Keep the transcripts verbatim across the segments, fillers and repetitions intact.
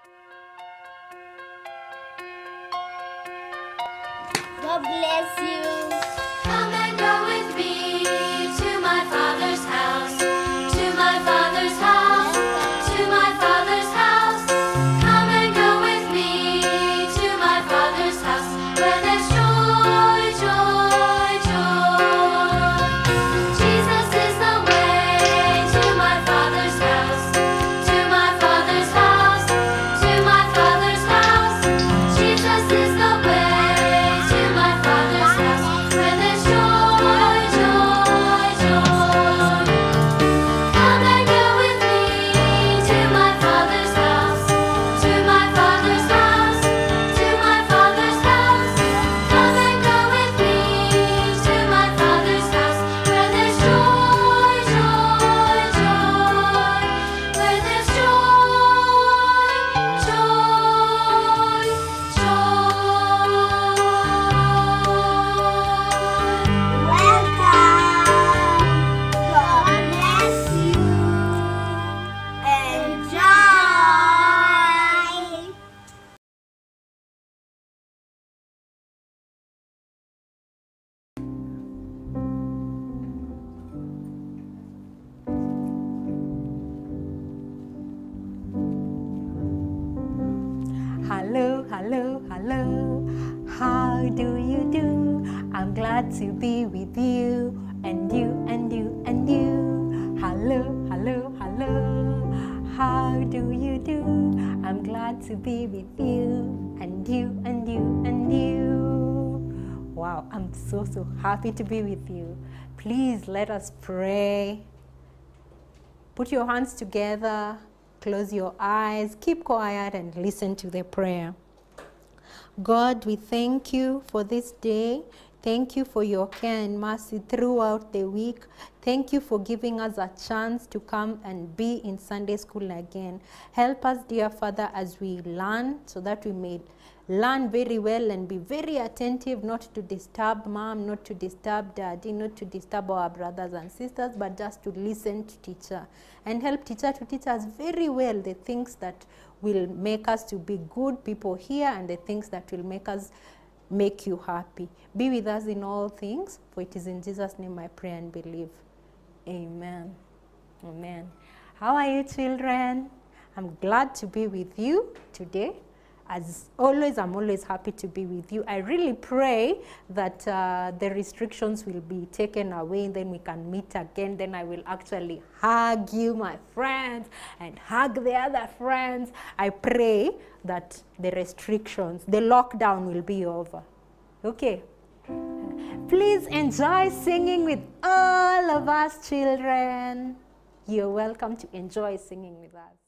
God bless you. Come and go with me to my Father's house, to my Father's house, to my Father's house. Come and go with me to my Father's house, where there's joy, joy, joy. Jesus is the way to my Father's house, to my Father's house, to my Father's house. Jesus is the way to my Father's house, where there's joy, joy, joy. Come and go with me to my Father's house, to my Father's house, to my Father's house. Come and go with me to my Father's house, where there's joy, joy, joy, where there's joy, joy, joy. Welcome. God bless you. Enjoy. Hello, hello, hello. How do you do? I'm glad to be with you, and you, and you, and you. Hello, hello, hello. How do you do? I'm glad to be with you, and you, and you, and you. Wow, I'm so, so happy to be with you. Please let us pray. Put your hands together, close your eyes, keep quiet, and listen to the prayer. God, we thank you for this day. Thank you for your care and mercy throughout the week. Thank you for giving us a chance to come and be in Sunday school again. Help us, dear Father, as we learn, so that we may learn very well and be very attentive, not to disturb mom, not to disturb daddy, not to disturb our brothers and sisters, but just to listen to teacher. And help teacher to teach us very well the things that will make us to be good people here, and the things that will make us make you happy. Be with us in all things, for it is in Jesus' name I pray and believe. Amen. Amen. How are you, children? I'm glad to be with you today. As always, I'm always happy to be with you. I really pray that uh, the restrictions will be taken away, and then we can meet again. Then I will actually hug you, my friends, and hug the other friends. I pray that the restrictions, the lockdown will be over. Okay. Please enjoy singing with all of us, children. You're welcome to enjoy singing with us.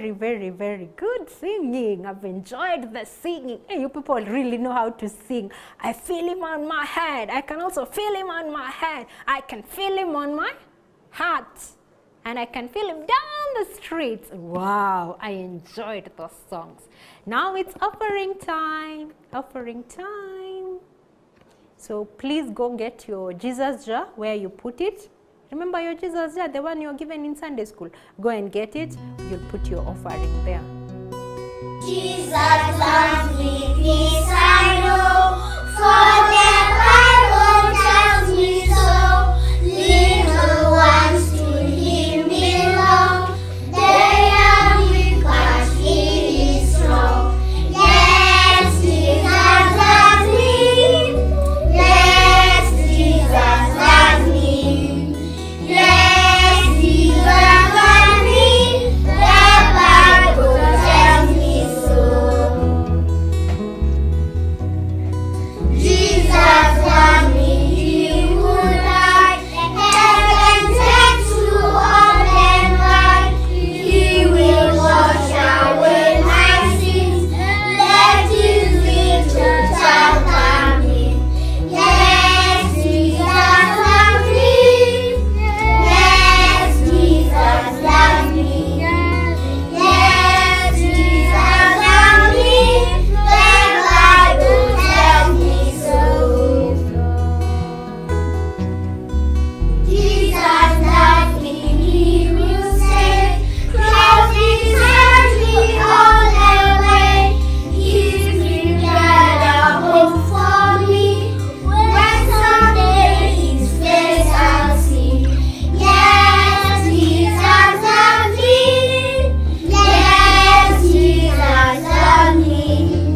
very, very, very good singing. I've enjoyed the singing. Hey, you people really know how to sing. I feel him on my head. I can also feel him on my head. I can feel him on my heart. And I can feel him down the streets. Wow, I enjoyed those songs. Now it's offering time. Offering time. So please go get your Jesus jar where you put it. Remember your Jesus jar, the one you're given in Sunday school. Go and get it. You'll put your offering there. Jesus loves me, this I know, for the Bible tells me so. Little ones to him belong, they are weak but he is strong. Yes, Jesus loves me, yes, Jesus loves me, yes, Jesus loves me, the Bible tells me so. Jesus loves me, he who died, heaven sent to all and right. He will wash away my sins, let his little child come in. Yes, Jesus loves me, yes, Jesus loves me, yes, Jesus loves me, the Bible tells me so. Jesus loves me, he will say, cross beside me all the way. He's prepared a home for me, when someday his face I'll see. Yes, Jesus loves me, yes, Jesus loves me,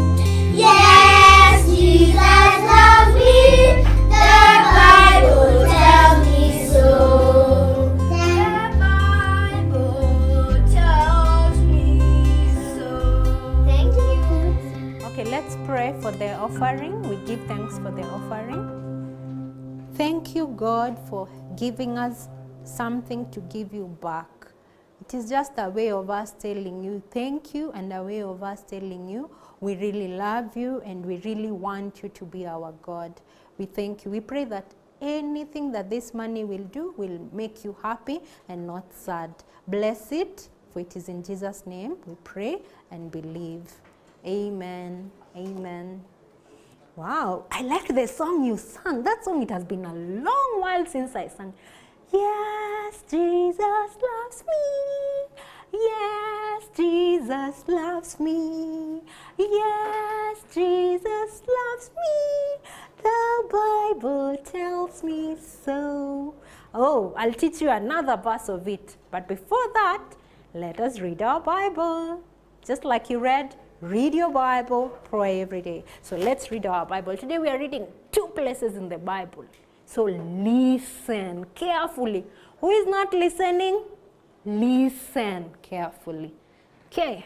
yes, Jesus loves me, the Bible tells me so. The Bible tells me so. Thank you. Okay, let's pray for the offering. We give thanks for the offering. Thank you, God, for giving us something to give you back. It is just a way of us telling you thank you, and a way of us telling you we really love you and we really want you to be our God. We thank you. We pray that anything that this money will do will make you happy and not sad. Bless it, for it is in Jesus' name we pray and believe. Amen. Amen. Wow, I like the song you sang. That song, it has been a long while since I sang. Yes, Jesus loves me. Yes, Jesus loves me. Yes, Jesus loves me. The Bible tells me so. Oh, I'll teach you another verse of it. But before that, let us read our Bible. Just like you read, read your Bible, pray every day. So let's read our Bible. Today we are reading two places in the Bible. So listen carefully. Who is not listening? Listen carefully. Okay.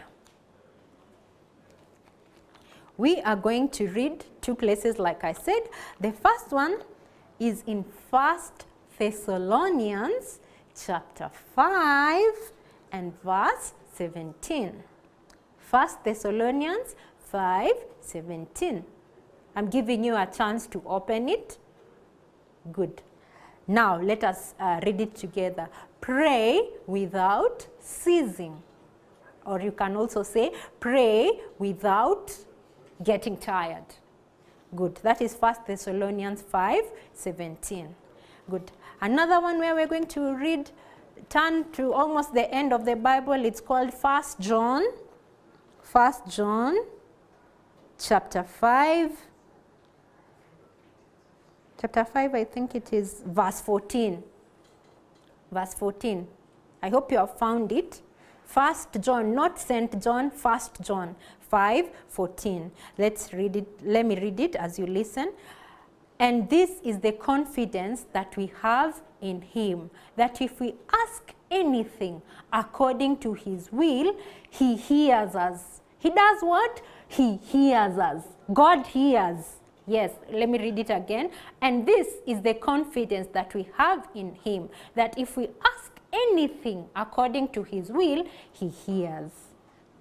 We are going to read two places like I said. The first one is in First Thessalonians chapter five and verse seventeen. First Thessalonians five seventeen. I'm giving you a chance to open it. Good. Now let us uh, read it together. Pray without ceasing. Or you can also say pray without getting tired. Good. That is First Thessalonians five seventeen. Good. Another one where we're going to read, turn to almost the end of the Bible. It's called First John. First John chapter five. Chapter five, I think it is verse fourteen. Verse fourteen. I hope you have found it. First John, not Saint John, First John five fourteen. Let's read it. Let me read it as you listen. And this is the confidence that we have in him, that if we ask anything according to his will, he hears us. He does what? He hears us. God hears. Yes, let me read it again. And this is the confidence that we have in him, that if we ask anything according to his will, he hears.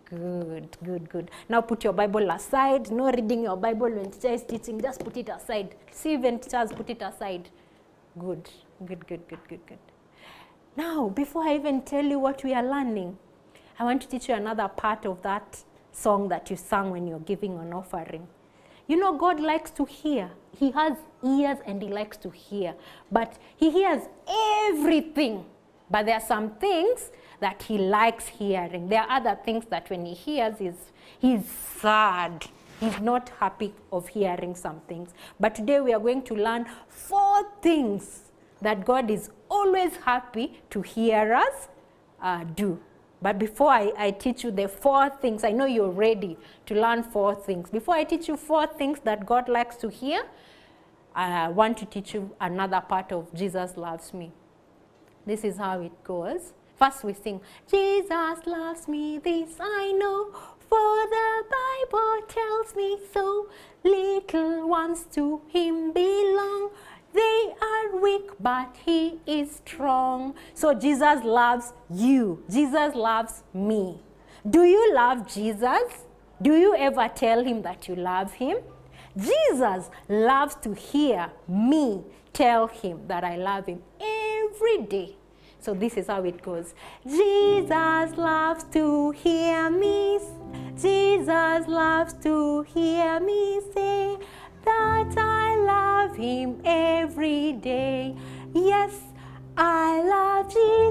Good, good, good. Now put your Bible aside. No reading your Bible when teacher is teaching. Just put it aside. See when teachers put it aside. Good, good, good, good, good, good. Now, before I even tell you what we are learning, I want to teach you another part of that song that you sang when you're giving an offering. You know, God likes to hear. He has ears and he likes to hear. But he hears everything. But there are some things that he likes hearing. There are other things that when he hears, he's, he's sad. He's not happy of hearing some things. But today we are going to learn four things that God is always happy to hear us uh, do. But before I, I teach you the four things, I know you're ready to learn four things. Before I teach you four things that God likes to hear, I want to teach you another part of Jesus Loves Me. This is how it goes. First we sing, Jesus loves me, this I know, for the Bible tells me so. Little ones to him belong. They are weak, but he is strong. So Jesus loves you. Jesus loves me. Do you love Jesus? Do you ever tell him that you love him? Jesus loves to hear me tell him that I love him every day. So this is how it goes. Jesus loves to hear me. Jesus loves to hear me say that I love him every day. Yes, I love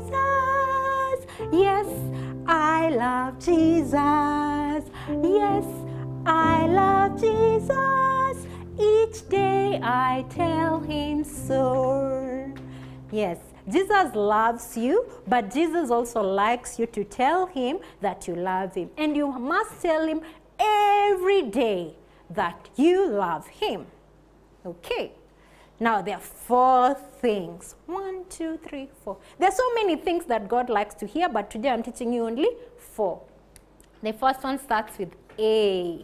Jesus. Yes, I love Jesus. Yes, I love Jesus. Each day I tell him so. Yes, Jesus loves you, but Jesus also likes you to tell him that you love him. And you must tell him every day that you love him. Okay. Now there are four things. One, two, three, four. There are so many things that God likes to hear, but today I'm teaching you only four. The first one starts with A.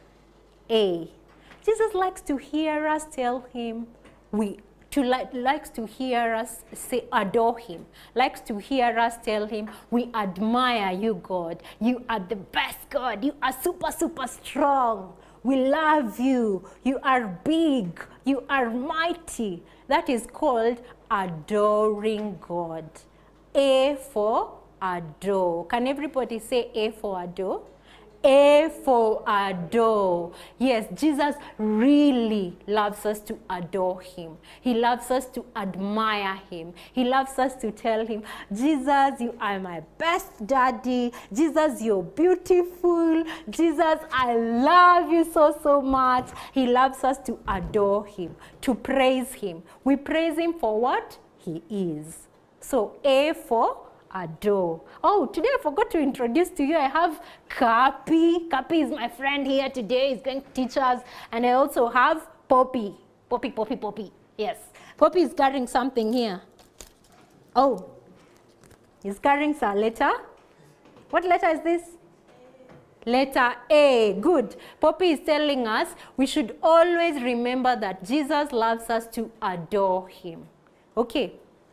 A. Jesus likes to hear us tell him we to like likes to hear us say adore him. Likes to hear us tell him we admire you, God. You are the best, God. You are super super strong. We love you. You are big. You are mighty. That is called adoring God. A for adore. Can everybody say A for adore? A for adore. Yes, Jesus really loves us to adore him. He loves us to admire him. He loves us to tell him, Jesus, you are my best daddy. Jesus, you're beautiful. Jesus, I love you so, so much. He loves us to adore him, to praise him. We praise him for what he is. So A for adore. Oh, today I forgot to introduce to you. I have Kapi. Kapi is my friend here today. He's going to teach us. And I also have Poppy. Poppy, Poppy, Poppy. Yes. Poppy is carrying something here. Oh, he's carrying a letter. What letter is this? Letter A. Good. Poppy is telling us we should always remember that Jesus loves us to adore him. Okay.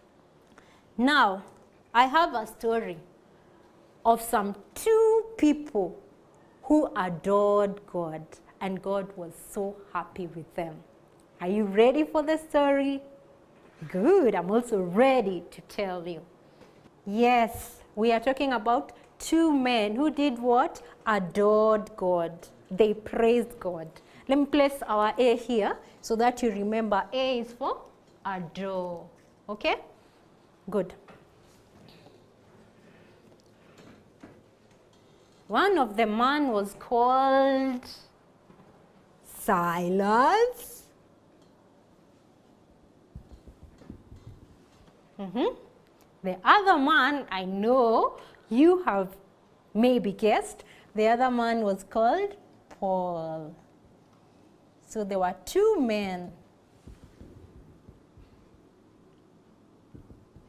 Now, I have a story of some two people who adored God, and God was so happy with them. Are you ready for the story? Good. I'm also ready to tell you. Yes, we are talking about two men who did what? Adored God. They praised God. Let me place our A here so that you remember A is for adore. Okay? Good. One of the man was called Silas. Mm-hmm. The other man, I know you have maybe guessed, the other man was called Paul. So there were two men.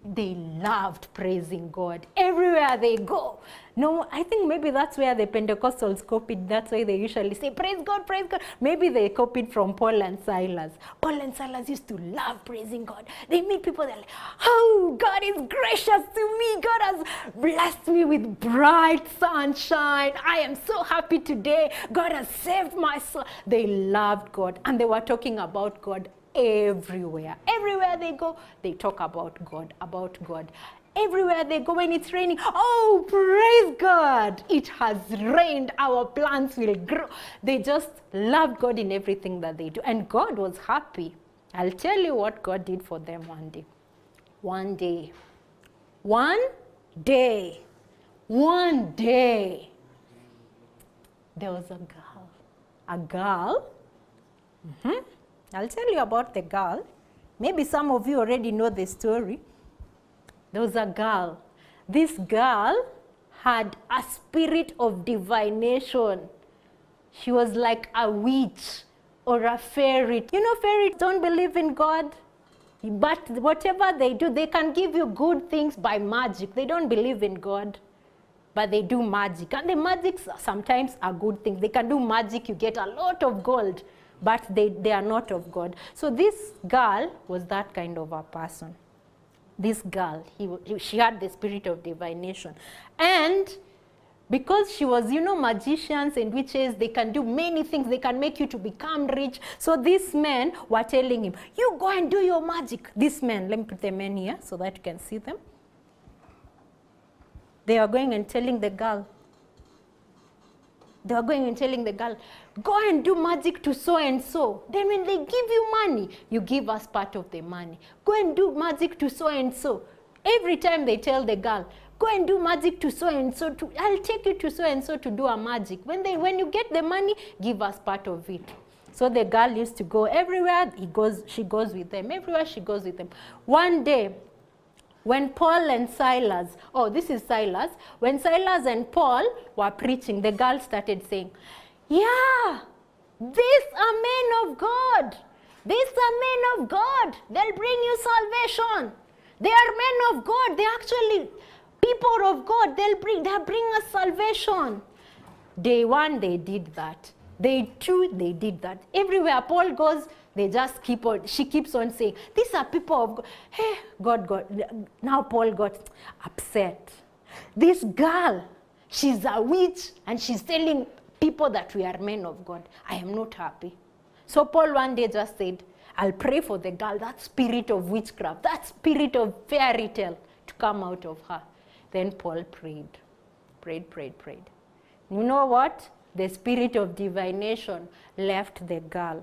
they loved praising God everywhere they go. No, I think maybe that's where the Pentecostals copied. That's why they usually say, praise God, praise God. Maybe they copied from Paul and Silas. Paul and Silas used to love praising God. They meet people, they're like, oh, God is gracious to me. God has blessed me with bright sunshine. I am so happy today. God has saved my soul. They loved God, and they were talking about God everywhere. Everywhere they go, they talk about God, about God. Everywhere they go, when it's raining, oh, praise God, it has rained, our plants will grow. They just loved God in everything that they do, and God was happy. I'll tell you what God did for them one day. One day. One day. One day. There was a girl. A girl. Mm-hmm. I'll tell you about the girl. Maybe some of you already know the story. There was a girl. This girl had a spirit of divination. She was like a witch or a fairy. You know, fairies don't believe in God, but whatever they do, they can give you good things by magic. They don't believe in God, but they do magic. And the magics sometimes are good things. They can do magic, you get a lot of gold, but they, they are not of God. So this girl was that kind of a person. This girl, he, he, she had the spirit of divination. And because she was, you know, magicians and witches, they can do many things. They can make you to become rich. So these men were telling him, you go and do your magic. These men, let me put them in here so that you can see them. They are going and telling the girl, they were going and telling the girl, go and do magic to so and so. Then when they give you money, you give us part of the money. Go and do magic to so and so. Every time they tell the girl, go and do magic to so and so. To, I'll take you to so and so to do a magic. When they, when you get the money, give us part of it. So the girl used to go everywhere. He goes, she goes with them. Everywhere she goes with them. One day, when Paul and Silas, oh, this is Silas. When Silas and Paul were preaching, the girl started saying, yeah, these are men of God. These are men of God. They'll bring you salvation. They are men of God. They're actually people of God. They'll bring, they'll bring us salvation. Day one, they did that. Day two, they did that. Everywhere Paul goes, they just keep on, she keeps on saying, these are people of God. Hey, God, God. Now Paul got upset. This girl, she's a witch, and she's telling people that we are men of God. I am not happy. So Paul one day just said, I'll pray for the girl, that spirit of witchcraft, that spirit of fairy tale to come out of her. Then Paul prayed, prayed, prayed, prayed. You know what? The spirit of divination left the girl.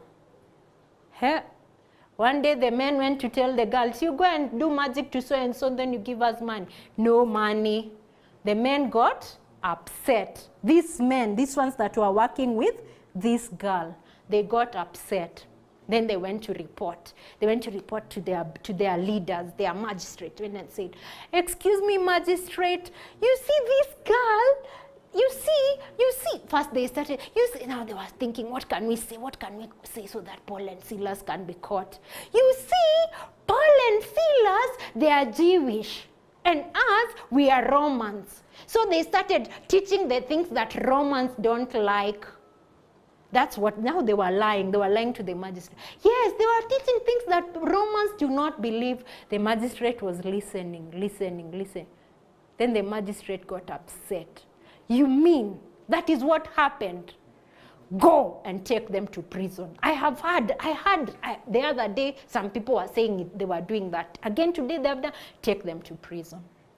Hey, one day the men went to tell the girls, you go and do magic to so and so, then you give us money. No money. The men got upset. These men, these ones that were working with this girl, they got upset. Then they went to report. They went to report to their, to their leaders, their magistrate, went and said, excuse me, magistrate, you see this girl, you see, you see, first they started, you see, now they were thinking, what can we say, what can we say so that Paul and Silas can be caught? You see, Paul and Silas, they are Jewish, and us, we are Romans. So they started teaching the things that Romans don't like. That's what, now they were lying, they were lying to the magistrate. Yes, they were teaching things that Romans do not believe. The magistrate was listening, listening, listening. Then the magistrate got upset. You mean that is what happened? Go and take them to prison. I have heard, I heard I, the other day, some people were saying it, they were doing that. Again today they have done, take them to prison.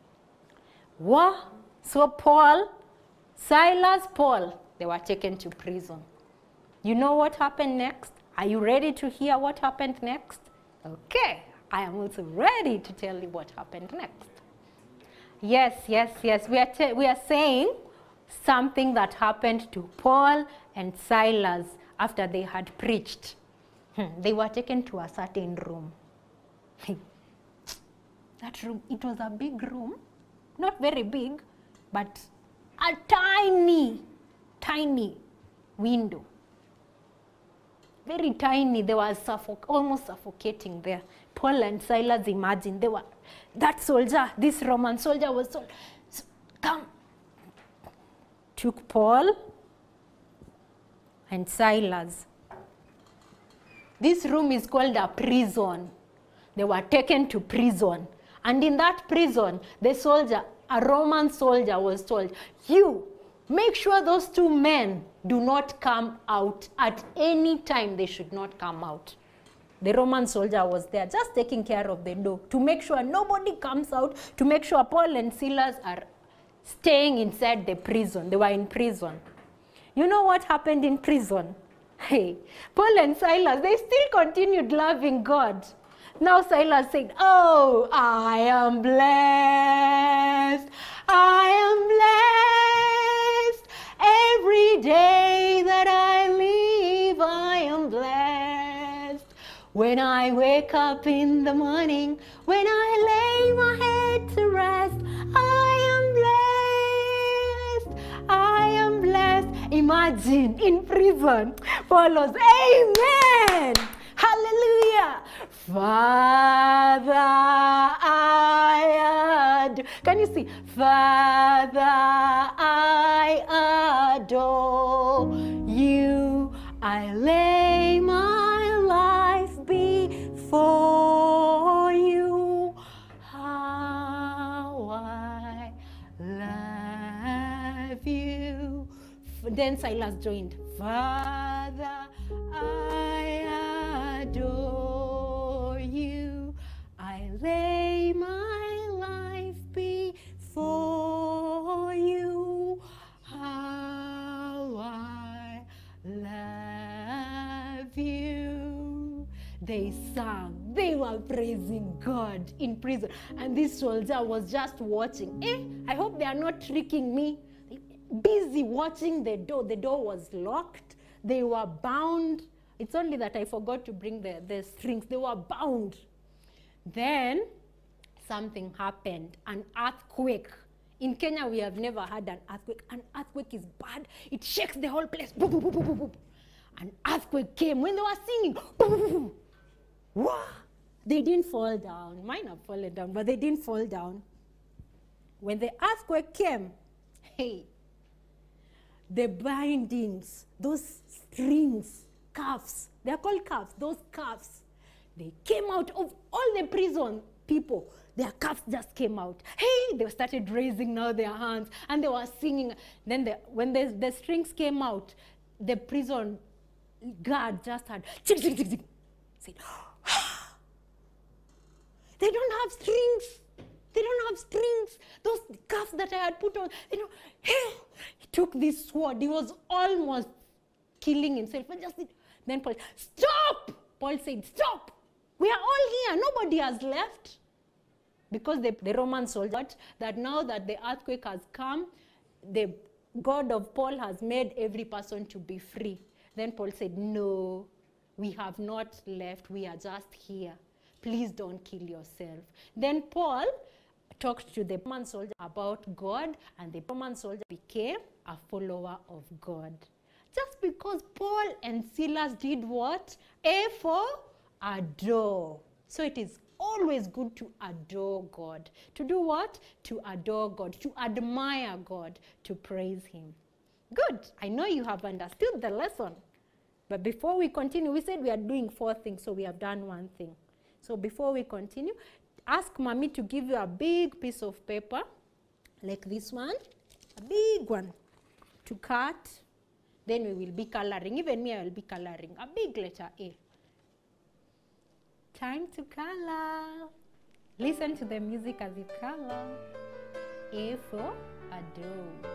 What? So Paul, Silas, Paul, they were taken to prison. You know what happened next? Are you ready to hear what happened next? Okay, I am also ready to tell you what happened next. Yes, yes, yes, we are, we are saying something that happened to Paul and Silas after they had preached. Hmm. They were taken to a certain room. That room, it was a big room, not very big, but a tiny, tiny window. Very tiny, they were suffoc almost suffocating there. Paul and Silas, imagine, they were that soldier, this Roman soldier was told, come. Took Paul and Silas. This room is called a prison. They were taken to prison. And in that prison, the soldier, a Roman soldier, was told, you, make sure those two men do not come out. At any time, they should not come out. The Roman soldier was there just taking care of the door to make sure nobody comes out, to make sure Paul and Silas are staying inside the prison. They were in prison. You know what happened in prison? Hey, Paul and Silas, they still continued loving God. Now Silas said, oh, I am blessed. I am blessed. Every day that I live, I am blessed. When I wake up in the morning, when I lay my head to rest, I am blessed. I am blessed. Imagine in prison, Paul was, amen. Hallelujah. Father, I adore. Can you see? Father, I adore you. I lay my life before you. How I love you. Then Silas joined. Father, I adore you. I lay my life before you. How I love you. They sang. They were praising God in prison. And this soldier was just watching. Eh, I hope they are not tricking me. Busy watching the door. The door was locked. They were bound. It's only that I forgot to bring the, the strings. They were bound. Then something happened, an earthquake. In Kenya, we have never had an earthquake. An earthquake is bad. It shakes the whole place. Boom, boom, boom, boom, boom, boom. An earthquake came when they were singing. Boom, boom, boom. Wah! They didn't fall down. Mine have fallen down, but they didn't fall down. When the earthquake came, hey, the bindings, those strings, cuffs, they're called cuffs, those cuffs, they came out of all the prison people. Their cuffs just came out. Hey, they started raising now their hands and they were singing. Then the, when the, the strings came out, the prison guard just had, chick, chick, chick, chick, said, they don't have strings. They don't have strings. Those cuffs that I had put on, you know, hey, he took this sword. He was almost killing himself. And just then Paul, stop! Paul said, stop! We are all here. Nobody has left. Because the, the Roman soldier, that now that the earthquake has come, the God of Paul has made every person to be free. Then Paul said, no, we have not left. We are just here. Please don't kill yourself. Then Paul talked to the Roman soldier about God, and the Roman soldier became a follower of God. Just because Paul and Silas did what? A for adore. So it is always good to adore God. To do what? To adore God, to admire God, to praise Him. Good. I know you have understood the lesson. But before we continue, we said we are doing four things, so we have done one thing. So before we continue, ask Mommy to give you a big piece of paper, like this one, a big one, to cut. Then we will be coloring. Even me, I will be coloring. A big letter A. Time to color. Listen to the music as you color. A for adore.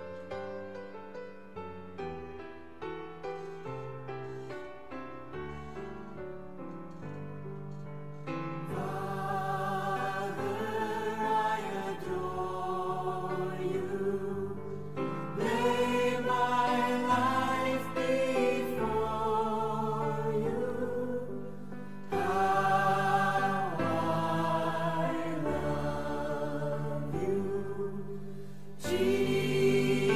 Jesus.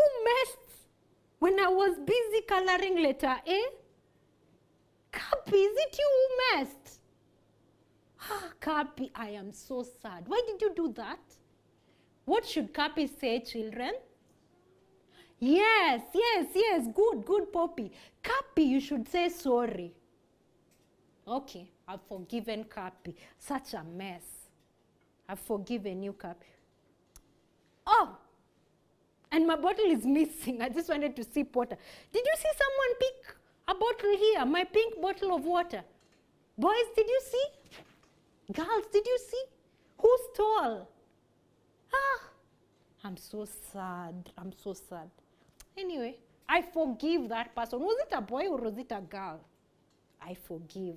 messed when I was busy coloring letter A? Kapi, is it you who messed? Ah, Kapi, I am so sad. Why did you do that? What should Kapi say, children? Yes, yes, yes. Good, good, Poppy. Kapi, you should say sorry. Okay, I've forgiven Kapi. Such a mess. I've forgiven you, Kapi. Oh, and my bottle is missing. I just wanted to sip water. Did you see someone pick a bottle here? My pink bottle of water. Boys, did you see? Girls, did you see? Who stole? Ah, I'm so sad. I'm so sad. Anyway, I forgive that person. Was it a boy or was it a girl? I forgive.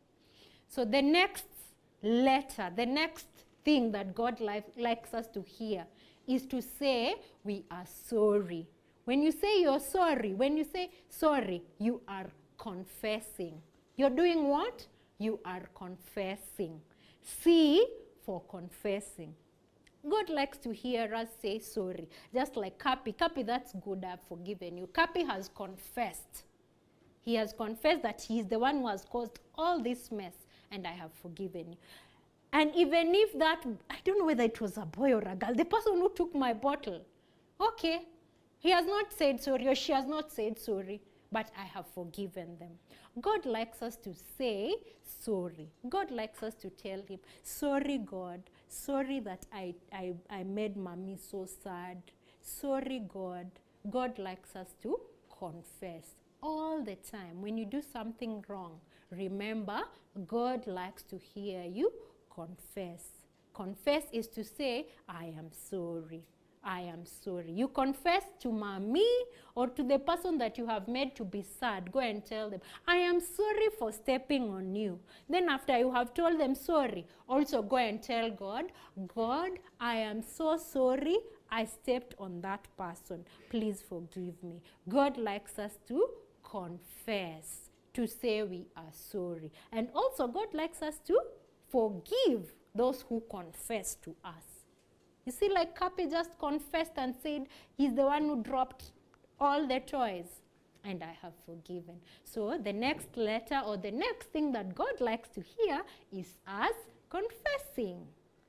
So the next letter, the next thing that God like, likes us to hear is to say we are sorry. When you say you're sorry, when you say sorry, you are confessing. You're doing what? You are confessing. C for confessing. God likes to hear us say sorry. Just like Kapi. Kapi, that's good, I've forgiven you. Kapi has confessed. He has confessed that he is the one who has caused all this mess, and I have forgiven you. And even if that, I don't know whether it was a boy or a girl, the person who took my bottle, okay, he has not said sorry or she has not said sorry, but I have forgiven them. God likes us to say sorry. God likes us to tell him, sorry God, sorry that I, I, I made mommy so sad. Sorry God. God likes us to confess all the time. When you do something wrong, remember, God likes to hear you confess. Confess is to say, I am sorry. I am sorry. You confess to mommy or to the person that you have made to be sad. Go and tell them, I am sorry for stepping on you. Then after you have told them sorry, also go and tell God, God, I am so sorry I stepped on that person. Please forgive me. God likes us to confess, to say we are sorry. And also God likes us to forgive those who confess to us. You see, like Kapi just confessed and said he's the one who dropped all the toys, and I have forgiven. So the next letter or the next thing that God likes to hear is us confessing.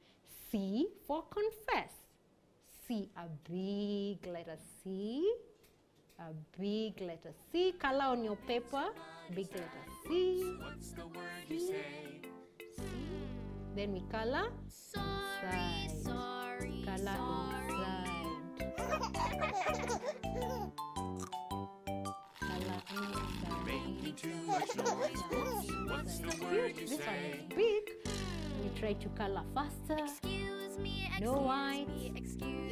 C for confess. C, a big letter C. A big letter C. Color on your paper. Big letter C. What's the word C. you say? C. Then we color Sorry, inside. sorry, Color sorry. inside. Color inside. Making too much noise. Oops, what's the word you This one say? is big. We try to color faster. Excuse me, excuse No white. me, excuse me.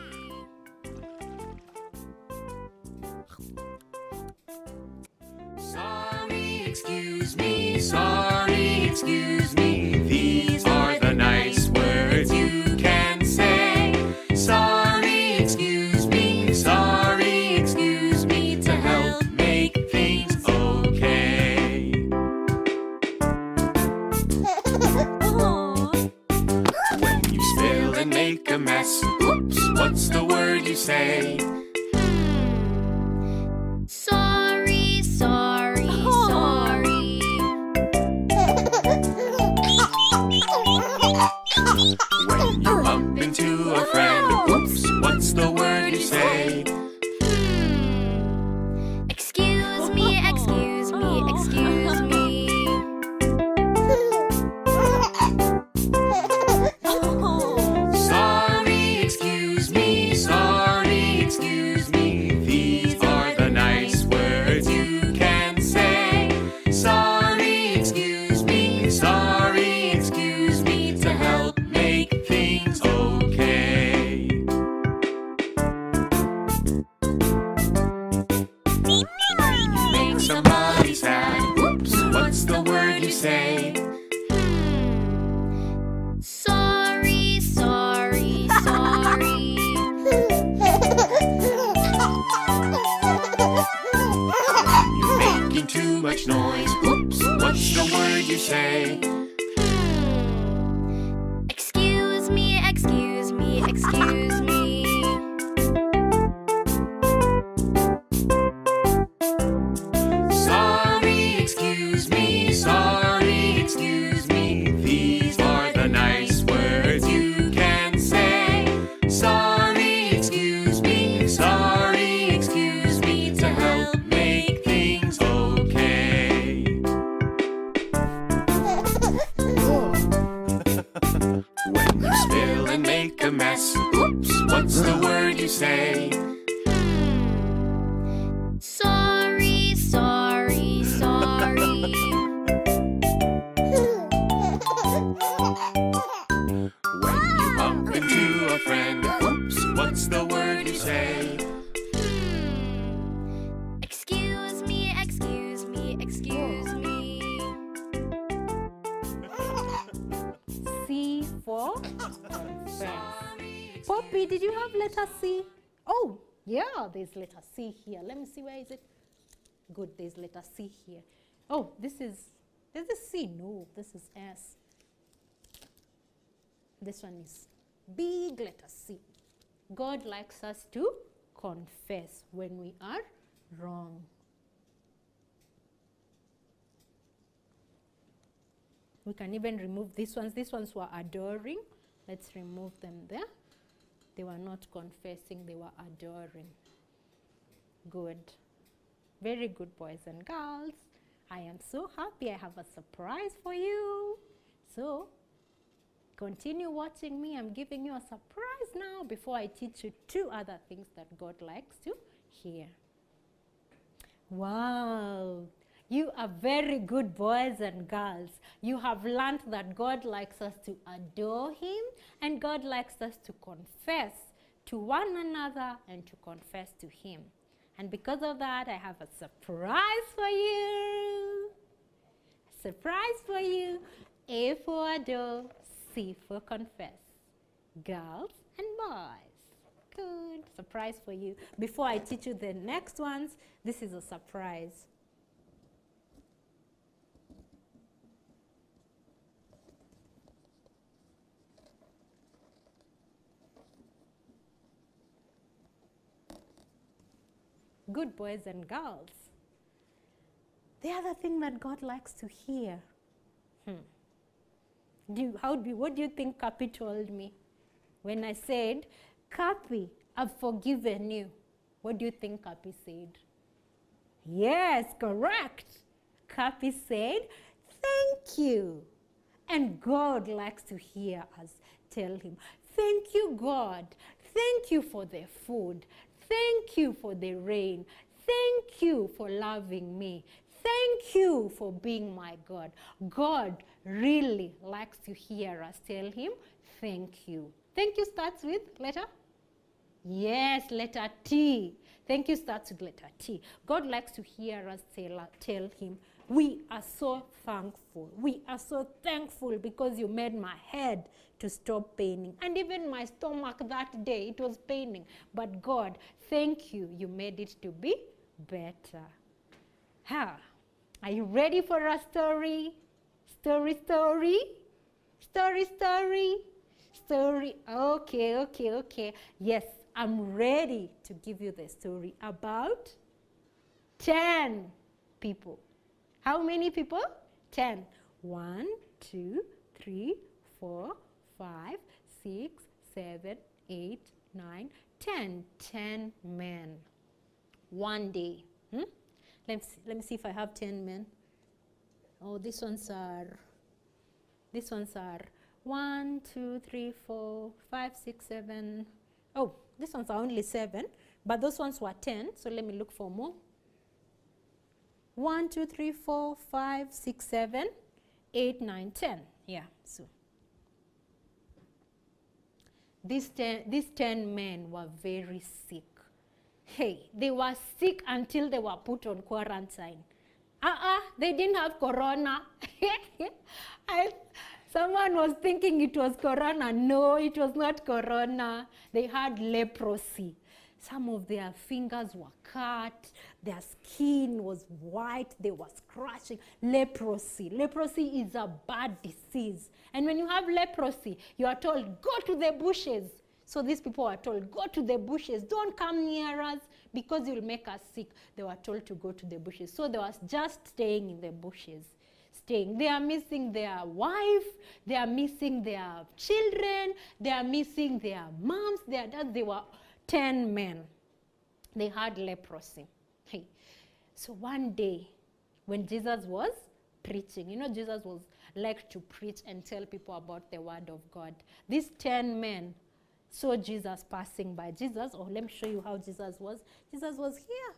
Sorry, excuse me, sorry, excuse me. These are the nice words you can say. Sorry, excuse me, sorry, excuse me, to help make things okay. When you spill and make a mess, oops, what's the word you say? Sorry, sorry, sorry. When you bump into a friend, oops, what's the word you say? Hmm. Excuse me, excuse me, excuse me. Sorry, excuse me, sorry, excuse me. These are the nice words you can say. Sorry, excuse me, sorry, excuse me, to help make things okay. When you make somebody sad, oops, what's the word you say? Sorry, sorry, sorry. You're making too much noise, oops, what's the word you say? Excuse me, excuse me, excuse me. Copy. Did you have letter C? Oh, yeah, there's letter C here. Let me see, where is it? Good, there's letter C here. Oh, this is, there's a C. No, this is S. This one is big letter C. God likes us to confess when we are wrong. We can even remove these ones. These ones were adoring. Let's remove them there. They were not confessing, they were adoring. Good. Very good, boys and girls. I am so happy I have a surprise for you. So, continue watching me. I'm giving you a surprise now before I teach you two other things that God likes to hear. Wow. You are very good, boys and girls. You have learned that God likes us to adore Him, and God likes us to confess to one another and to confess to Him. And because of that, I have a surprise for you. A surprise for you. A for adore, C for confess. Girls and boys. Good. Surprise for you. Before I teach you the next ones, this is a surprise. Good, boys and girls. The other thing that God likes to hear. Hmm. Do you, how do you, what do you think Kapi told me? When I said, Kapi, I've forgiven you. What do you think Kapi said? Yes, correct. Kapi said, thank you. And God likes to hear us tell Him, thank you, God. Thank you for the food. Thank you for the rain. Thank you for loving me. Thank you for being my God. God really likes to hear us tell Him, thank you. Thank you starts with letter? Yes, letter T. Thank you starts with letter T. God likes to hear us tell, tell Him, we are so thankful. We are so thankful because you made my head to stop paining. And even my stomach that day, it was paining. But God, thank you. You made it to be better. Ha. Are you ready for a story? Story, story? Story, story? Story. Okay, okay, okay. Yes, I'm ready to give you the story about ten people. How many people? ten. One, two, three, four, five, six, seven, eight, nine, ten. Ten men. One day. Hmm? Let me see, let me see if I have ten men. Oh, these ones are, these ones are one, two, three, four, five, six, seven. Oh, these ones are only seven, but those ones were ten. So let me look for more. One, two, three, four, five, six, seven, eight, nine, ten. Yeah, so these ten, these ten men were very sick. Hey, they were sick until they were put on quarantine. Uh-uh, they didn't have corona. I, someone was thinking it was corona. No, it was not corona. They had leprosy. Some of their fingers were cut, their skin was white, they were scratching. Leprosy. Leprosy is a bad disease. And when you have leprosy, you are told, go to the bushes. So these people were told, go to the bushes. Don't come near us because you'll make us sick. They were told to go to the bushes. So they were just staying in the bushes. Staying. They are missing their wife. They are missing their children. They are missing their moms, their dads. They were ten men. They had leprosy. Hey. So one day, when Jesus was preaching, you know, Jesus was like to preach and tell people about the word of God. These ten men saw Jesus passing by. Jesus, oh, let me show you how Jesus was. Jesus was here.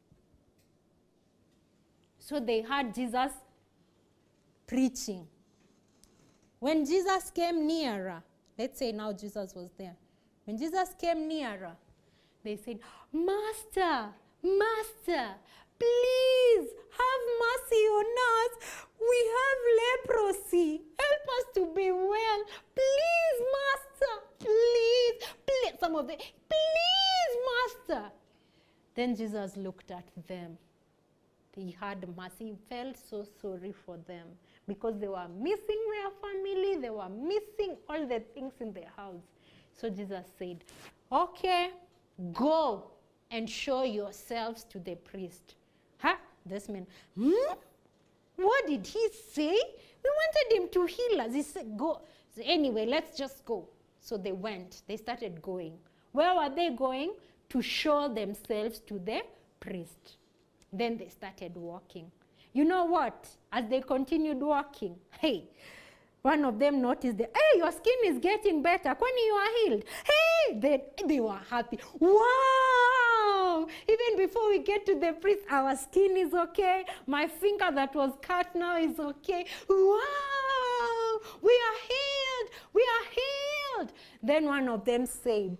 So they heard Jesus preaching. When Jesus came nearer, let's say now Jesus was there. When Jesus came nearer, they said, Master, Master, please have mercy on us. We have leprosy. Help us to be well. Please, Master. Please. Please. Some of them, please, Master. Then Jesus looked at them. He had mercy. He felt so sorry for them because they were missing their family. They were missing all the things in their house. So Jesus said, okay, go and show yourselves to the priest. Huh? This man, hmm? What did he say? We wanted him to heal us. He said, go. So anyway, let's just go. So they went. They started going. Where were they going? To show themselves to the priest. Then they started walking. You know what? As they continued walking, hey, one of them noticed that, hey, your skin is getting better. Kwani you are healed. Hey, they, they were happy. Wow! Even before we get to the priest, our skin is okay. My finger that was cut now is okay. Wow! We are healed. We are healed. Then one of them said,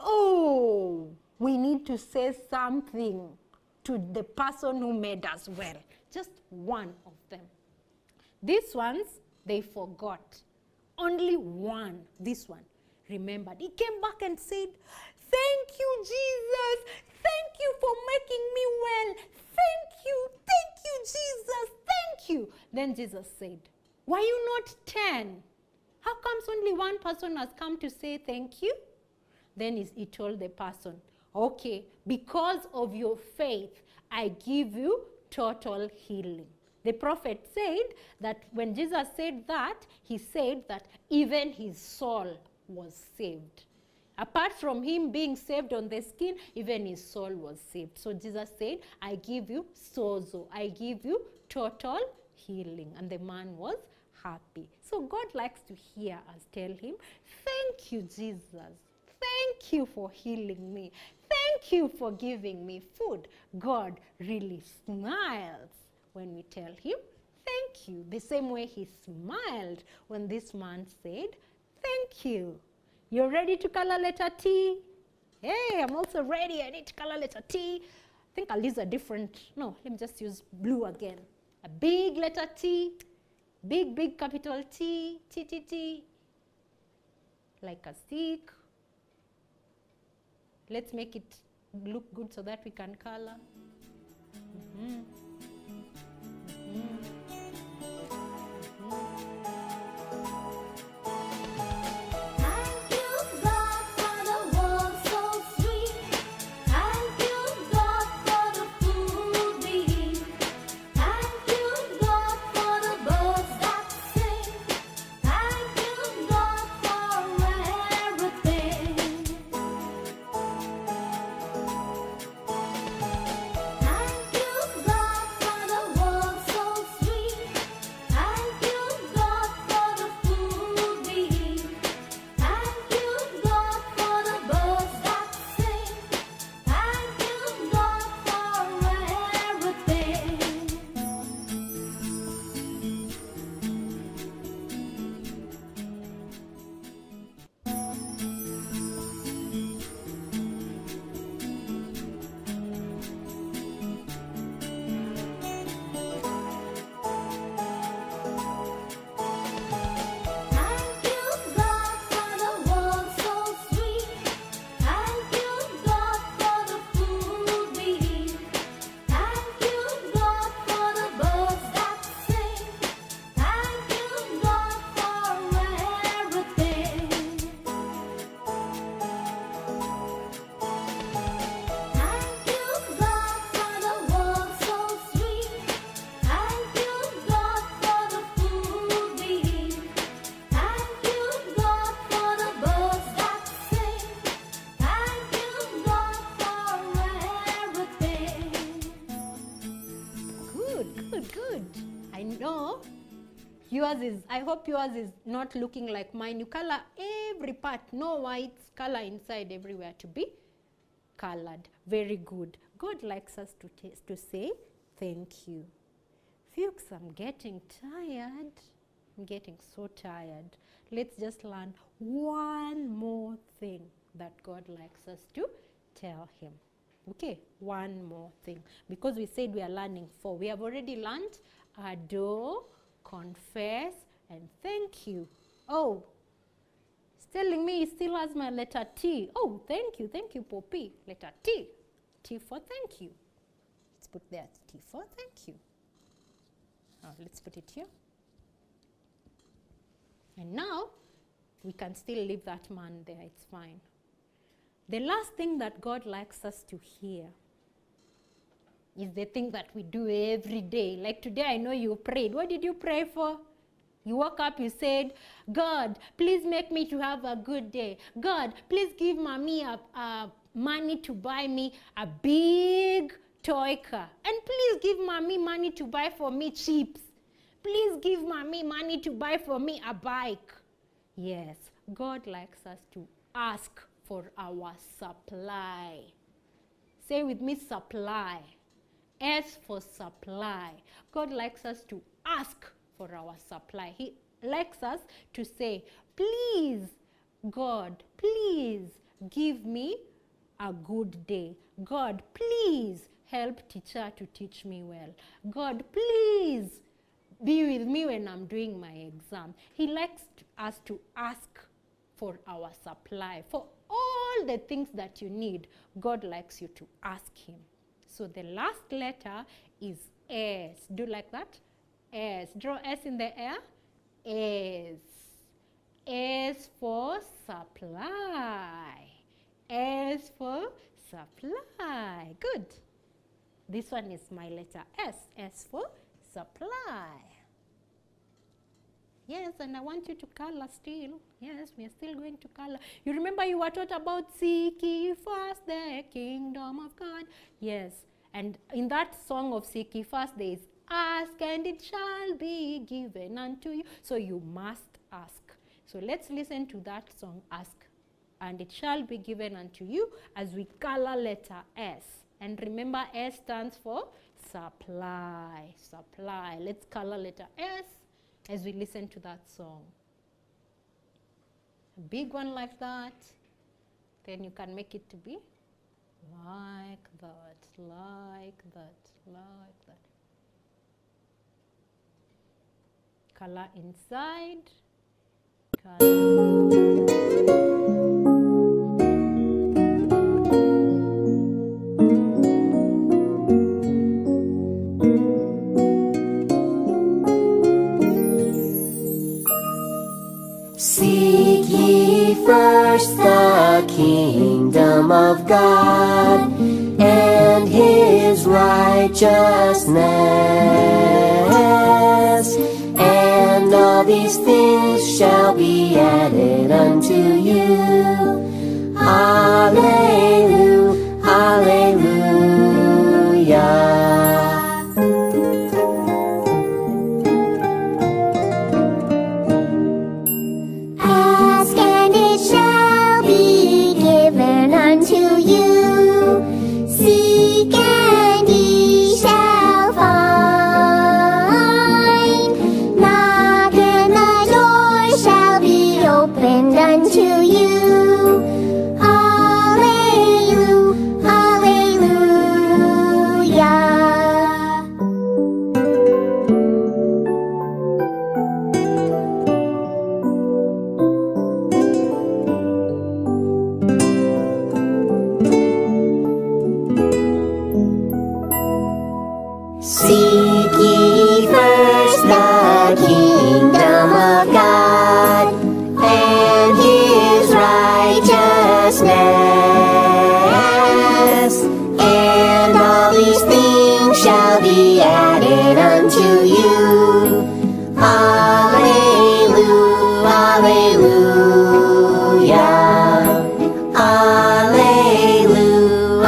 oh, we need to say something to the person who made us well. Just one of them. These ones, they forgot. Only one, this one, remembered. He came back and said, thank you, Jesus. Thank you for making me well. Thank you. Thank you, Jesus. Thank you. Then Jesus said, were you not ten? How comes only one person has come to say thank you? Then he told the person, okay, because of your faith, I give you total healing. The prophet said that when Jesus said that, he said that even his soul was saved. Apart from him being saved on the skin, even his soul was saved. So Jesus said, I give you sozo. I give you total healing. And the man was happy. So God likes to hear us tell him, thank you, Jesus. Thank you for healing me. Thank you for giving me food. God really smiles when we tell him, thank you. The same way he smiled when this man said, thank you. You're ready to color letter T? Hey, I'm also ready. I need to color letter T. I think I'll use a different, no, let me just use blue again. A big letter T, big, big capital T, T, T, T, like a stick. Let's make it look good so that we can color. Mm-hmm. Mm-hmm. Mm-hmm. Thank you, God, for the world so sweet. Thank you, God, for the food we eat. Thank you, God, for the birds that sing. Thank you, God, for everything. Thank you, God, for the world so sweet. Thank you, God, for the food we eat. Thank you, God, for the birds that sing. Thank you, God, for everything. Thank you, God, for the world so sweet. Thank you, God, for the food we eat. Thank you, God, for the birds that sing. Thank you, God, for everything. Thank you, God, for the world so sweet. Thank you, God, for the food we eat. Thank you, God, for the birds that sing. Thank you, God, for everything. Good, good, good. I know yours is, I hope yours is not looking like mine. You color every part, no whites, color inside everywhere to be colored. Very good. God likes us to, taste, to say thank you. Fuchs, I'm getting tired. I'm getting so tired. Let's just learn one more thing that God likes us to tell him. Okay, one more thing. Because we said we are learning four. We have already learned adore, confess, and thank you. Oh, it's telling me it still has my letter T. Oh, thank you. Thank you, Poppy. Letter T. T for thank you. Let's put there T for thank you. Oh, let's put it here. And now, we can still leave that man there. It's fine. The last thing that God likes us to hear is the thing that we do every day. Like today, I know you prayed. What did you pray for? You woke up, you said, God, please make me to have a good day. God, please give mommy a, a money to buy me a big toy car. And please give mommy money to buy for me chips. Please give mommy money to buy for me a bike. Yes, God likes us to ask for our supply. Say with me, supply. S for supply. God likes us to ask for our supply. He likes us to say, please, God, please give me a good day. God, please help teacher to teach me well. God, please be with me when I'm doing my exam. He likes us to ask for our supply. For all the things that you need, God likes you to ask him. So the last letter is S. Do you like that? S. Draw S in the air. S. S for supply. S for supply. Good. This one is my letter S. S for supply. Yes, and I want you to color still. Yes, we are still going to color. You remember you were taught about seek ye first the kingdom of God. Yes, and in that song of seek ye first, there is ask and it shall be given unto you. So you must ask. So let's listen to that song, ask and it shall be given unto you, as we color letter S. And remember, S stands for supply. Supply. Let's color letter S as we listen to that song. A big one like that. Then you can make it to be like that, like that, like that. Color inside. Color. Seek ye first the kingdom of God and his righteousness, and all these things shall be added unto you. Hallelujah, hallelujah. Seek ye first the kingdom of God and his righteousness, and all these things shall be added unto you. Hallelujah, hallelujah, hallelujah,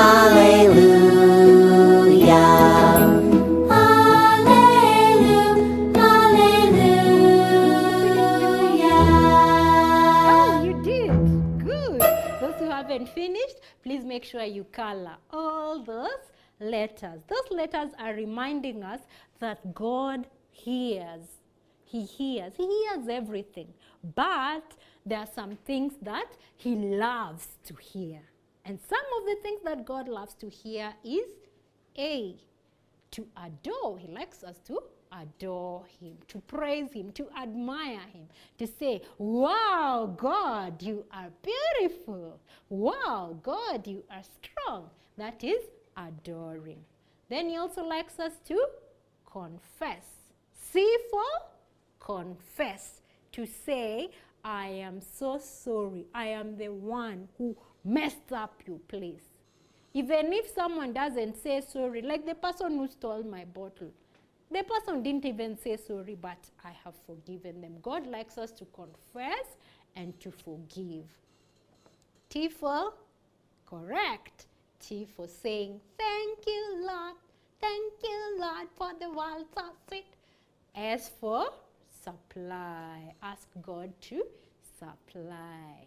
hallelujah. Finished, please make sure you color all those letters. Those letters are reminding us that God hears. He hears. He hears everything. But there are some things that he loves to hear. And some of the things that God loves to hear is A, to adore. He likes us to adore him, to praise him, to admire him, to say, wow, God, you are beautiful. Wow, God, you are strong. That is adoring. Then he also likes us to confess. C for confess. To say, I am so sorry. I am the one who messed up your place. Even if someone doesn't say sorry, like the person who stole my bottle, the person didn't even say sorry, but I have forgiven them. God likes us to confess and to forgive. T for correct. T for saying, thank you, Lord. Thank you, Lord, for the world so sweet. S for supply. Ask God to supply.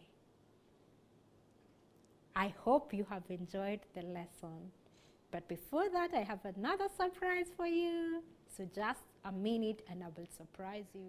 I hope you have enjoyed the lesson. But before that, I have another surprise for you. So just a minute and I will surprise you.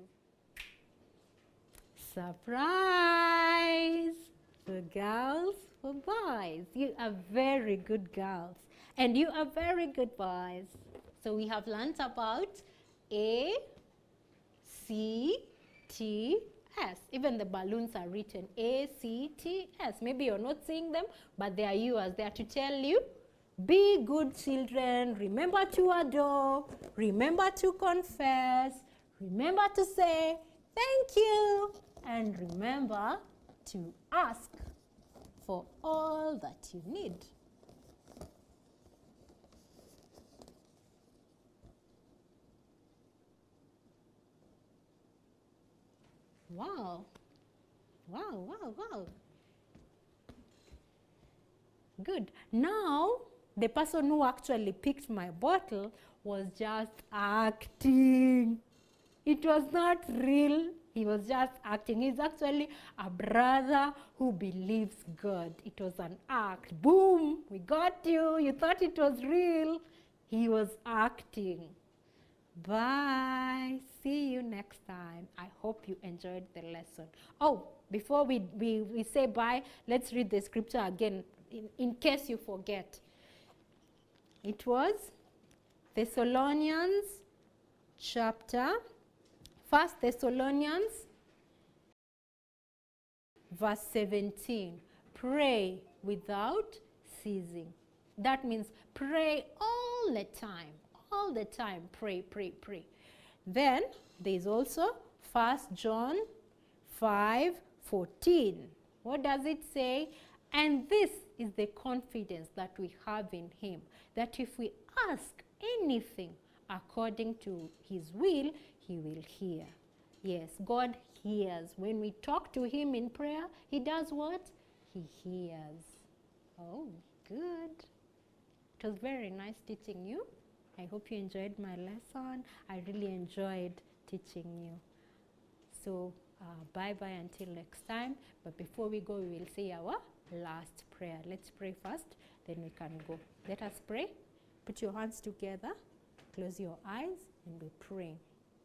Surprise! For girls, for boys. You are very good girls. And you are very good boys. So we have learnt about A, C, T, S. Even the balloons are written A, C, T, S. Maybe you're not seeing them, but they are yours. They are to tell you, be good children, remember to adore, remember to confess, remember to say thank you, and remember to ask for all that you need. Wow. Wow, wow, wow. Good. Now, the person who actually picked my bottle was just acting. It was not real. He was just acting. He's actually a brother who believes God. It was an act. Boom! We got you. You thought it was real. He was acting. Bye. See you next time. I hope you enjoyed the lesson. Oh, before we, we, we say bye, let's read the scripture again in, in case you forget. It was Thessalonians chapter, First Thessalonians verse seventeen. Pray without ceasing. That means pray all the time. All the time, pray, pray, pray. Then there is also First John five fourteen. What does it say? And this is the confidence that we have in him, that if we ask anything according to his will, he will hear. Yes, God hears. When we talk to him in prayer, he does what? He hears. Oh, good. It was very nice teaching you. I hope you enjoyed my lesson. I really enjoyed teaching you. So, uh, bye-bye until next time. But before we go, we will say our last prayer. Let's pray first, then we can go. Let us pray. Put your hands together. Close your eyes and we pray.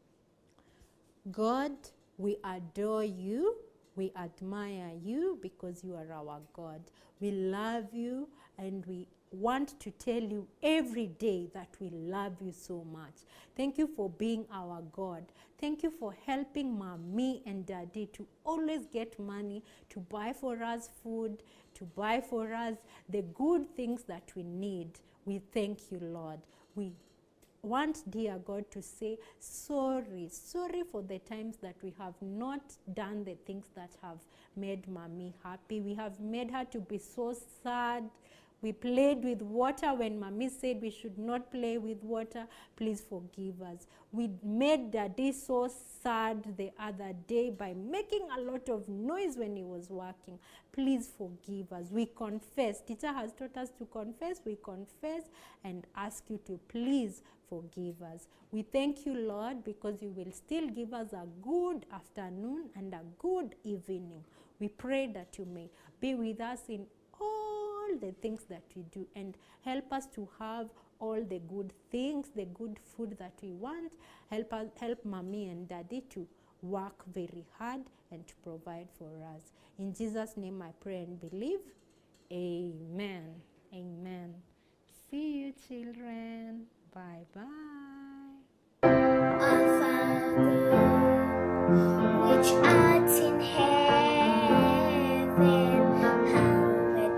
God, we adore you. We admire you because you are our God. We love you and we want to tell you every day that we love you so much. Thank you for being our God. Thank you for helping mommy and daddy to always get money to buy for us food, to buy for us the good things that we need. We thank you, Lord. We want, dear God, to say sorry. Sorry for the times that we have not done the things that have made mommy happy. We have made her to be so sad. We played with water when mommy said we should not play with water. Please forgive us. We made daddy so sad the other day by making a lot of noise when he was working. Please forgive us. We confess. Teacher has taught us to confess. We confess and ask you to please forgive us. We thank you, Lord, because you will still give us a good afternoon and a good evening. We pray that you may be with us in all the things that we do and help us to have all the good things, the good food that we want. Help us, help mommy and daddy to work very hard and to provide for us. In Jesus' name I pray and believe. Amen. Amen. See you, children. Bye bye. Our Father, which art in heaven, hallowed be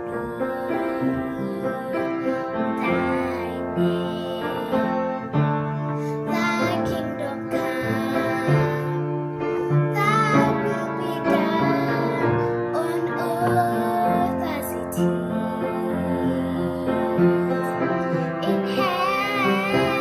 thy name. Thy kingdom come, thy will be done on earth as it is in heaven.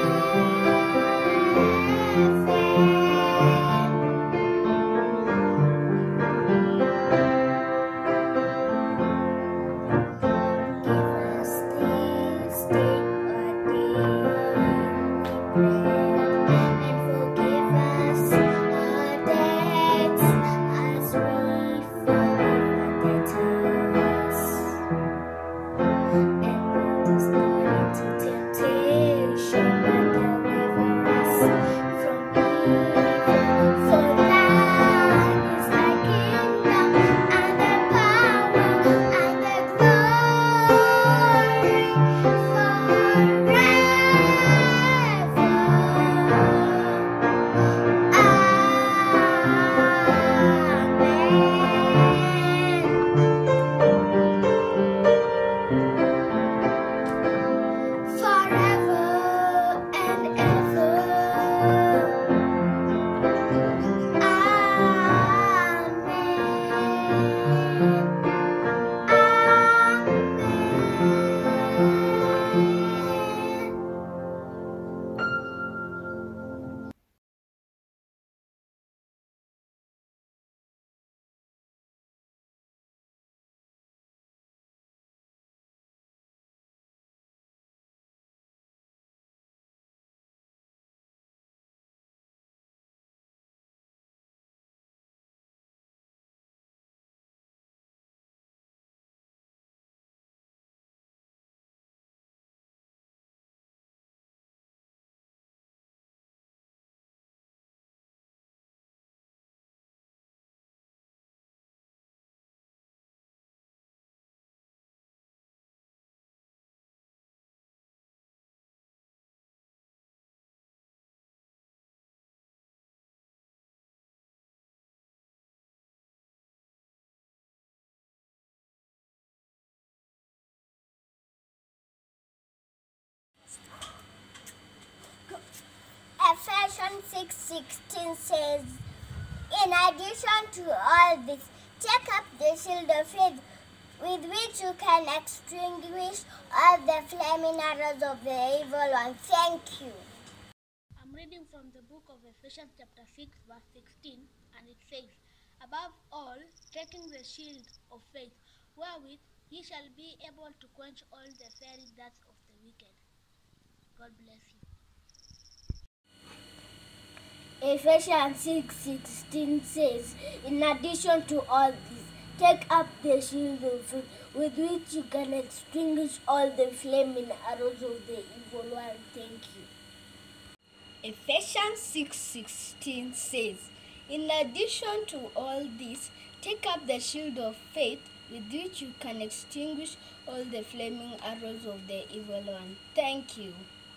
Give us this day our daily bread, and forgive us our debts as we forgive our debtors. And lead us not into temptation, but deliver us from evil. For thine is thy kingdom, and the power, and the glory, forever. Amen. Forever and ever. Amen. Amen. Ephesians six sixteen says, in addition to all this, take up the shield of faith with which you can extinguish all the flaming arrows of the evil one. Thank you. I'm reading from the book of Ephesians chapter six verse sixteen, and it says, above all, taking the shield of faith, wherewith ye shall be able to quench all the fiery darts of the wicked. God bless you. Ephesians six sixteen says, in addition to all this, take up the shield of faith with which you can extinguish all the flaming arrows of the evil one. Thank you. Ephesians six sixteen says, in addition to all this, take up the shield of faith with which you can extinguish all the flaming arrows of the evil one. Thank you.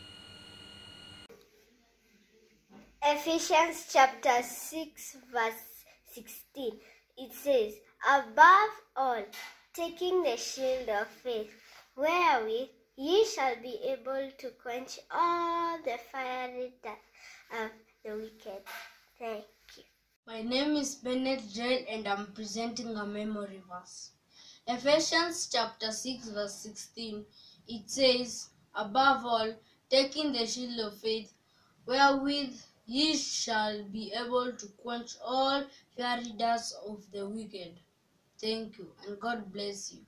Ephesians chapter six verse sixteen, it says, above all, taking the shield of faith, wherewith ye shall be able to quench all the fiery darts of the wicked. Thank you. My name is Bennett Joel, and I'm presenting a memory verse. Ephesians chapter six verse sixteen, it says, above all, taking the shield of faith, wherewith ye shall be able to quench all fiery darts of the wicked. Thank you, and God bless you.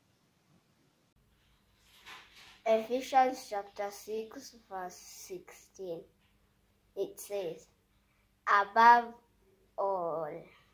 Ephesians chapter six verse sixteen, it says, above all,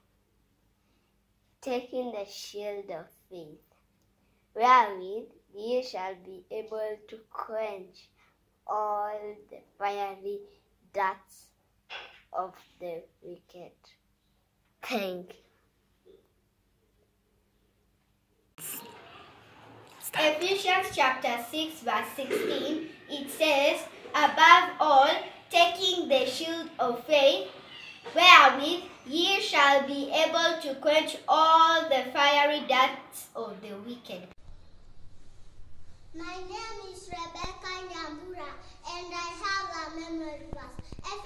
taking the shield of faith, wherewith ye shall be able to quench all the fiery darts of the wicked. Thank you. Ephesians chapter six verse sixteen, it says, above all, taking the shield of faith, wherewith ye shall be able to quench all the fiery darts of the wicked. My name is Rebecca Nyambura and I have a memory verse.